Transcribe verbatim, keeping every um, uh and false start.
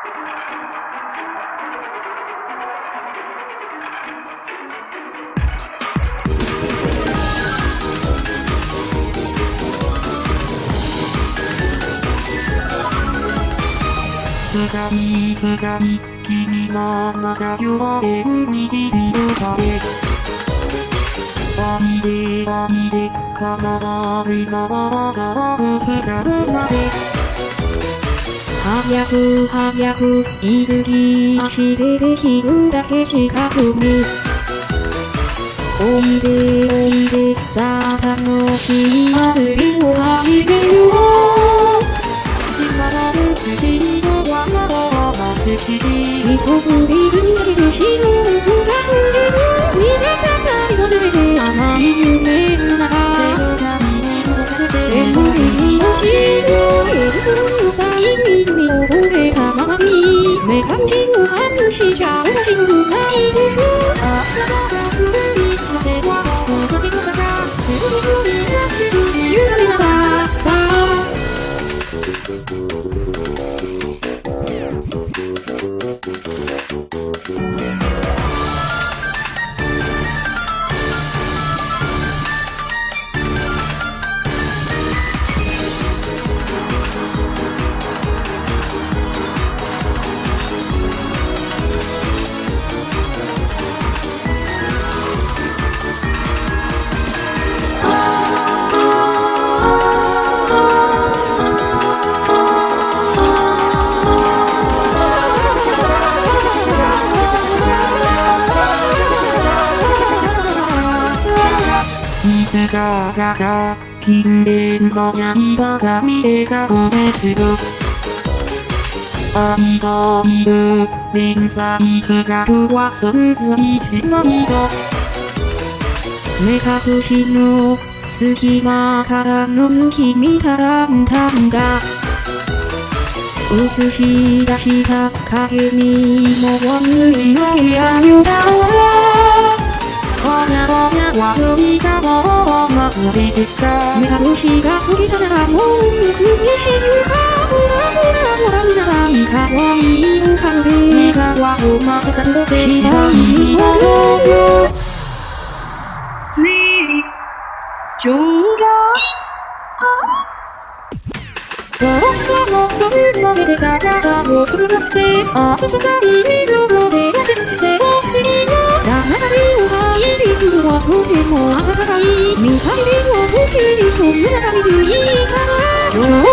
鏡鏡君の中弱え握りの壁網で網で必ず回らぶふかるまで早く早く急ぎ足でできるだけ近くにおいでおいでさあ楽しい遊びを始めよう一振りすぎて死ぬのが触れる見れた最後全て甘い夢の中でもいいのしようその際に見覚えたままに目隠しを外しちゃおかしくないでしょあなたが古いのではおかげの中手を振り出してる夢の中さあいつからか金蓮の刃が見えたのですよ愛という連載クラブは存在しないと目隠しの隙間から覗き見たランタンが映し出した影にも忘れの部屋よだろうぼやぼや悪いかもまででした目隠しが解けたならもう行くにしるかほらほらほらうなさいかわいい顔で目がわをまたとしたいものよねえちょうだどうしたのそれまでで体を震わせてあととかい見るので痩せしてほしいのさながりを入りくるはとても暖かい見張りを解けると胸が見るいいかな